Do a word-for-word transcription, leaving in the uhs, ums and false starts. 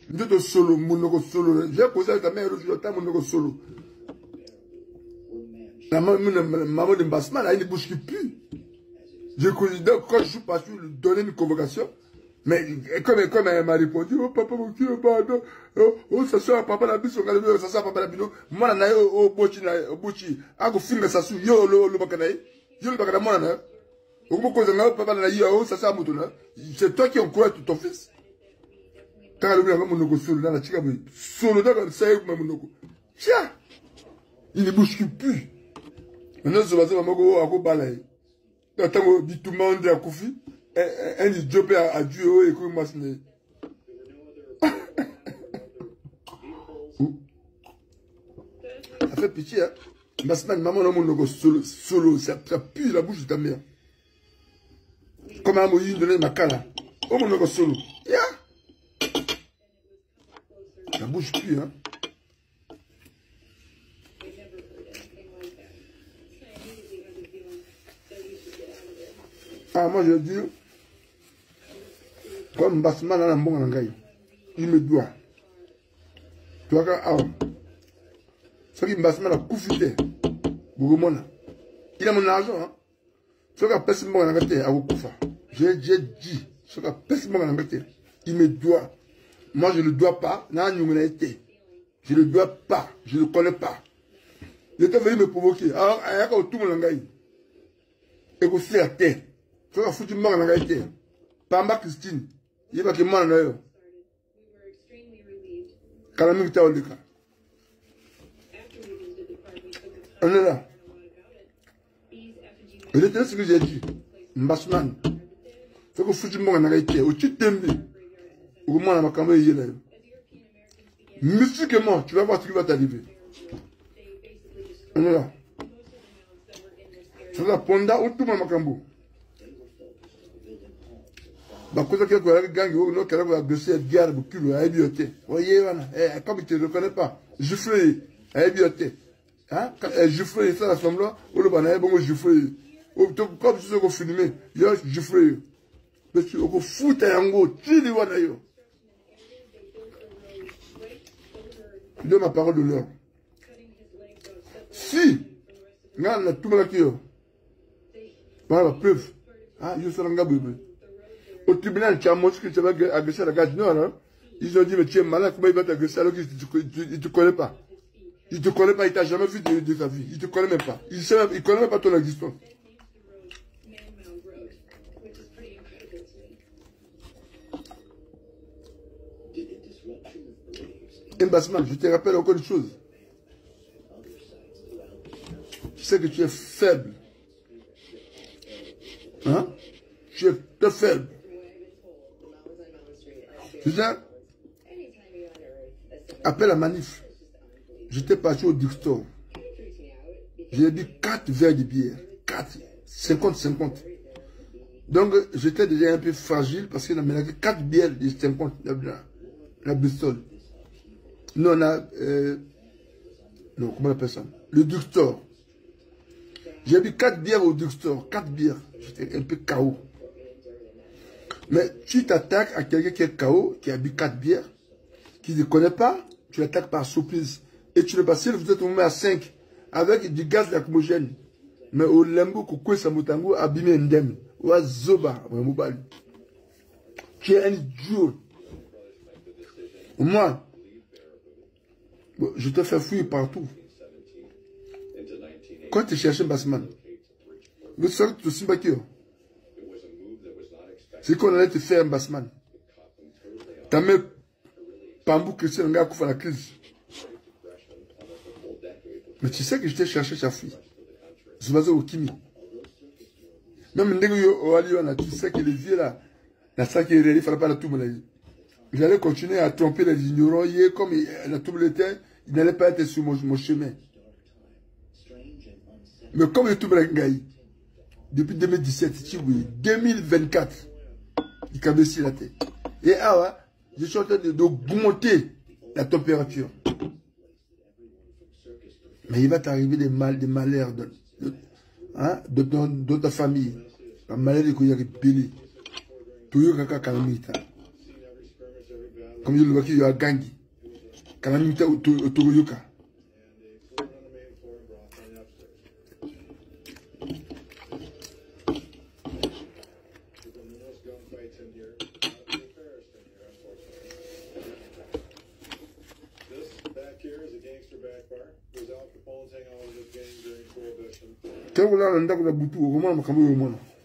Ndoto solo, monoko solo. J'ai posé avec ta mère le jour, monoko solo. La maman de Bassman a une bouche qui pue. Je considère quand je suis parti lui donner une convocation. Mais comme, comme elle m'a répondu, oh papa, mon Dieu, pardon, oh, oh ça sort, papa, la bise, ça sort, papa, la bise, moi, na yo, oh, bochi, oh, bochi, ako finga sa su, yo, lo, lo, bakanaï, yo, le bakanaï, moi, na, oh, mo, koza, na, papa, na, yo, ça sort, moutona, c'est toi qui encourage ton fils. T'as le bien, mon nogo, solo, dans la chica, solo, dans le saïk, mon nogo. Tiens, il est bouche qui pue. Maintenant, je vais dire, maman, oh, ako balaï. Attends, dit tout le monde à Koufi. Un idiot a Dieu et que moi ce n'est. Ça fait pitié, hein. Ma semaine, maman, non, mon solo, solo, ça pue la bouche de ta mère. Comme un moyen de donner ma cala. Oh, mon logo solo. Ya. La bouche pue, hein. Ah, moi, je dis. Comme Bassman a un bon langage, il me doit. Tu vois, ah, ce qui Bassman a coufité, il a mon argent, hein. Ce qui a passé mon langage, à Koufa. J'ai dit, ce qui a passé mon langage, il me doit. Moi, je ne le dois pas, non, je ne Je ne le dois pas, je ne le connais pas. Il était venu me provoquer. Alors, il y a tout mon langage. Et que c'est la terre. Ce qui a foutu mon langage, Pamba Christine. Il va que moi, là, Kalamik Taolika. On est là. Il était ce que j'ai dit. Mbassman. Faut que foutu moi, on a été. Au titre de au moins, on a quand même eu là. Mystiquement, tu vas voir ce qui va t'arriver. On est là. C'est la Ponda ou tout le monde. Bah, quand quelqu'un qui a gagné, ou non, quelqu'un qui a agressé, il y a des culot, il y a des biotés. Voyez, comme il ne te reconnaît pas, Juffré, il y a des biotés. Hein? Juffré, ça, la somme là, ou le banane, bon, Juffré. Comme si vous filmez, il y a Juffré. Mais tu vas foutre un go, tu dis, voilà, yo. Je donne ma parole d'honneur. Si, regarde, tout le monde qui est. Voilà la preuve. Ah, je suis un gars, bébé. Au tribunal, tu as montré que tu avais agressé la garde nord, hein? Ils ont dit, mais tu es malade, comment il va t'agresser alors qu'il ne te connaît pas? Il ne te connaît pas, il ne t'a jamais vu de, de ta vie. Il ne te connaît même pas. Il ne connaît même pas ton existence. Mbassman, je te rappelle encore une chose. Tu sais que tu es faible. Hein? Tu es très faible. Tu sais, après la manif, j'étais parti au drugstore. J'ai bu quatre verres de bière. quatre, cinquante, cinquante. Donc, j'étais déjà un peu fragile parce qu'il y a quatre bières de cinquante, la, la Bristol. Nous, on a, euh, non, comment on appelle ça? Le drugstore. J'ai bu quatre bières au drugstore, quatre bières. J'étais un peu K O. Mais tu t'attaques à quelqu'un qui est K O, qui a bu quatre bières, qui ne connaît pas, tu l'attaques par surprise. Et tu le passes, vous êtes tombé à cinq, avec du gaz lacrymogène. Mais au lembo, coucou, samutango, abîmé indemne. Ou à zoba, tu es un idiot. Moi, je te fais fouiller partout. Quand tu cherches un Bassman, vous savez que tu es un c'est qu'on allait te faire un Bassman. Ta mère, Pambou, Christian, un gars qui fait la crise. Mais tu sais que je t'ai cherché sa fille. Je vais au Kimi. Même tu sais que les vieux là, la sac est réalisé, il ne fallait pas la tourner. Il allait continuer à tromper les ignorants. Comme la tourne était, il n'allait pas être sur mon, mon chemin. Mais comme il tourne la gaï, depuis deux mille dix-sept, deux mille vingt-quatre, il cabeçait la tête. Et ah, je suis en train d'augmenter la température. Mais il va t'arriver des mal, des malheurs de, de, hein, de, de, de ta famille. La maladie que tu as payée. Tu as eu caca calamita. Comme je le vois qu'il y a Gangi. Kalamita Otoroyoka. Quand vous l'avez dans la boutou, au moment où vous